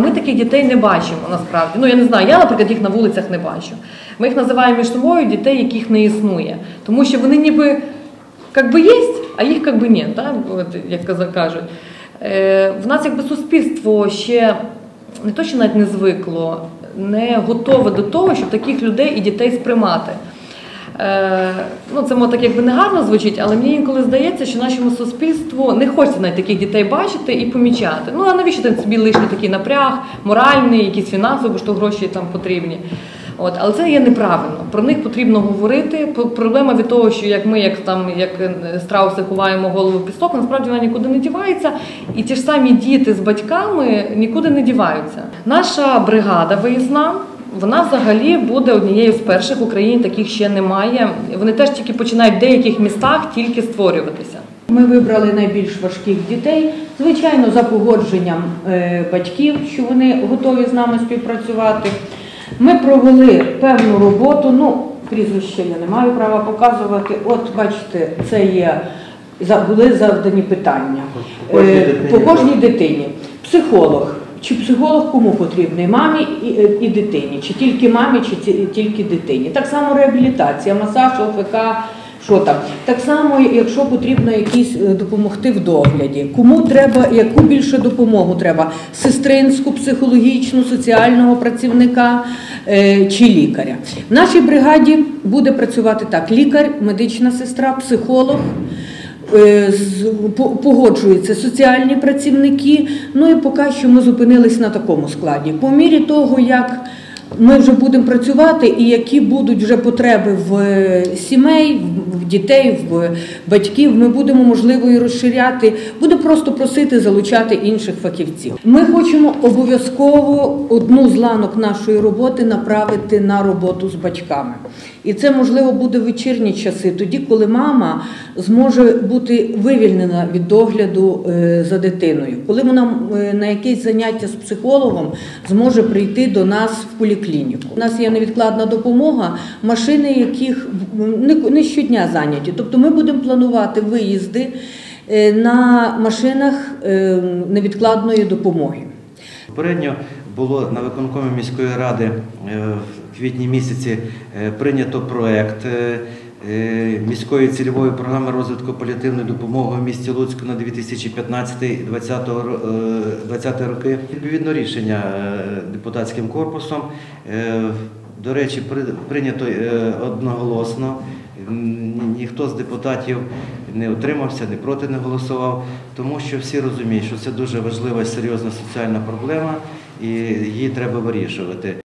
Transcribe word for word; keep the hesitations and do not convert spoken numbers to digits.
ми таких дітей не бачимо насправді. Ну, я не знаю, я, наприклад, їх на вулицях не бачу. Ми їх називаємо між собою дітей, яких не існує. Тому що вони ніби, як би, є, а їх, як би, ні, так? От, як кажуть. Е, в нас, якби, суспільство ще не то, що навіть не звикло, не готове до того, щоб таких людей і дітей сприймати. Е, ну, це може так, якби, не гарно звучить, але мені інколи здається, що нашому суспільству не хочеться навіть таких дітей бачити і помічати. Ну, а навіщо там собі лишній такий напряг, моральний, якісь фінансові, бо що гроші там потрібні. От, але це є неправильно. Про них потрібно говорити. Проблема від того, що як ми, як, там, як страуси, ховаємо голову в пісок, насправді вона нікуди не дівається. І ті ж самі діти з батьками нікуди не діваються. Наша бригада виїзна, вона взагалі буде однією з перших в Україні, таких ще немає. Вони теж тільки починають в деяких містах тільки створюватися. Ми вибрали найбільш важких дітей, звичайно, за погодженням батьків, що вони готові з нами співпрацювати. Ми провели певну роботу, ну, прізвище я не маю права показувати. От, бачите, це є, були завдані питання по кожній дитині. По кожній дитині. Психолог. Чи психолог кому потрібний? Мамі і, і дитині. Чи тільки мамі, чи тільки дитині. Так само реабілітація, масаж, ОФК, що там. Так само, якщо потрібно якісь допомогти в догляді. Кому треба, яку більше допомогу треба? Сестринську, психологічну, соціального працівника е, чи лікаря. В нашій бригаді буде працювати так: лікар, медична сестра, психолог, е, з, по, погоджуються соціальні працівники. Ну і поки що ми зупинились на такому складі. По мірі того, як ми вже будемо працювати і які будуть вже потреби в сімей, в дітей, в батьків, ми будемо, можливо, і розширяти, буду просто просити залучати інших фахівців. Ми хочемо обов'язково одну з ланок нашої роботи направити на роботу з батьками. І це, можливо, буде в вечірні часи, тоді, коли мама зможе бути вивільнена від догляду за дитиною. Коли вона на якесь заняття з психологом зможе прийти до нас в поліклініку. У нас є невідкладна допомога, машини яких не щодня зайняті. Тобто ми будемо планувати виїзди на машинах невідкладної допомоги. Попередньо було на виконкомі міської ради в квітні місяці прийнято проект міської цільової програми розвитку паліативної допомоги в місті Луцьку на дві тисячі п'ятнадцятий - двадцятий роки. Відповідно рішення депутатським корпусом, до речі, прийнято одноголосно. Ніхто з депутатів не утримався, не проти не голосував, тому що всі розуміють, що це дуже важлива і серйозна соціальна проблема, і її треба вирішувати.